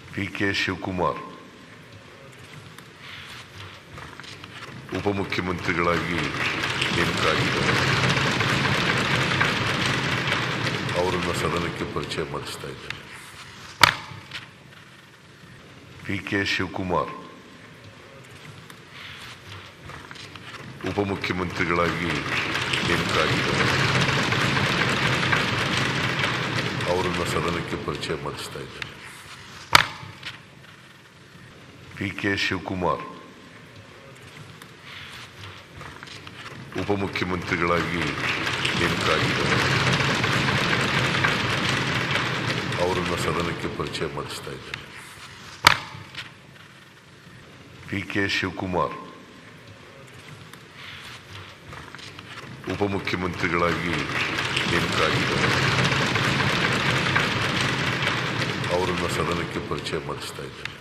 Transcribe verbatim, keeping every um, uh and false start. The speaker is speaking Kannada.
ಪಿ ಕೆ ಶಿವಕುಮಾರ್ ಉಪಮುಖ್ಯಮಂತ್ರಿಗಳಾಗಿ ನೇಮಕಾಗಿದ್ದಾರೆ. ಅವರನ್ನು ಸದನಕ್ಕೆ ಪರಿಚಯ ಮಾಡಿಸ್ತಾ ಇದ್ದಾರೆ. ಪಿ ಕೆ ಶಿವಕುಮಾರ್ ಉಪಮುಖ್ಯಮಂತ್ರಿಗಳಾಗಿ ನೇಮಕಾಗಿದ್ದಾರೆ. ಅವರನ್ನು ಸದನಕ್ಕೆ ಪರಿಚಯ ಮಾಡಿಸ್ತಾ ಇದ್ದಾರೆ. ಪಿ ಕೆ ಶಿವಕುಮಾರ್ ಉಪಮುಖ್ಯಮಂತ್ರಿಗಳಾಗಿ ನೇಮಕಾಗಿದ್ದಾರೆ. ಅವರನ್ನು ಸದನಕ್ಕೆ ಪರಿಚಯ ಮಾಡಿಸ್ತಾ ಇದ್ದಾರೆ. ಪಿ ಕೆ ಶಿವಕುಮಾರ್ ಉಪಮುಖ್ಯಮಂತ್ರಿಗಳಾಗಿ ನೇಮಕಾಗಿದ್ದಾರೆ. ಅವರನ್ನು ಸದನಕ್ಕೆ ಪರಿಚಯ ಮಾಡಿಸ್ತಾ ಇದ್ದಾರೆ.